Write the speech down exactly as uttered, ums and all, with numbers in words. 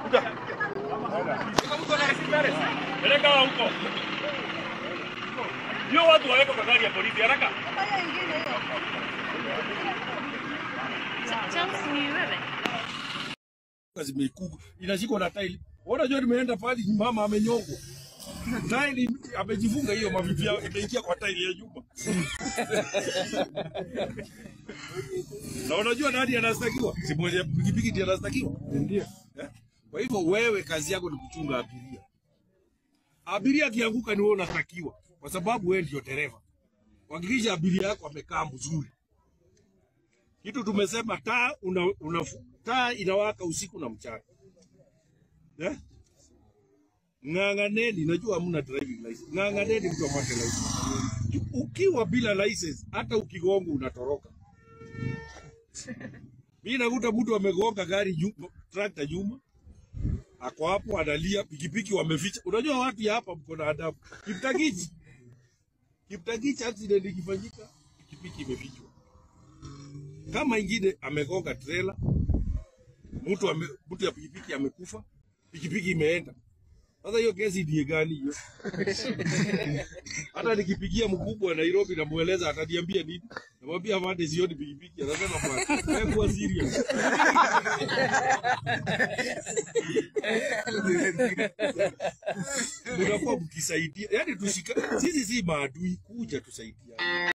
Peleka huko. Ndio watu waweka kwa gari ya polisi haraka. Chelsea ni wewe. Kazi mekuku. Inashikwa na taili. Unajua nimeenda pale mama amenyongwa. Taili amejifunga hiyo mavivia imeingia kwa taili ya nyumba. Na unajua nani anastakiwa? Si mmoja pikipiki ndiye anastakiwa. Ndio. Kwa hivyo wewe kazi yako ni kuchunga abiria. Abiria akianguka ni wewe unastakiwa kwa sababu wewe ndio dereva. Hakikisha abiria yako amekaa mzuri. Kitu tumesema taa una, una taa inawaka usiku na mchana. Eh? Ng'ang'aneni, najua hamna driving license. Ng'ang'aneni mtu apate license. Ukiwa bila license hata ukigonga unatoroka. Mimi nakuta mtu amegonga gari nyuma, tractor nyuma. Ako hapo analia, pikipiki wameficha. Unajua watu ya hapa mko na adabu. Kiptagichi. Kiptagichi accident ikifanyika, pikipiki imefichwa. Kama ingine amegonga trailer, mtu ame, mtu ya pikipiki amekufa, pikipiki imeenda. Sasa hiyo kesi ndiye gani hiyo? Hata nikipigia mkubwa Nairobi na mueleza ataniambia nini? Namwambia afande sioni pikipiki, anasema bwana, wewe kuwa serious. Mnakuwa mkisaidia. Yaani tushika, sisi si maadui, kuja tusaidia.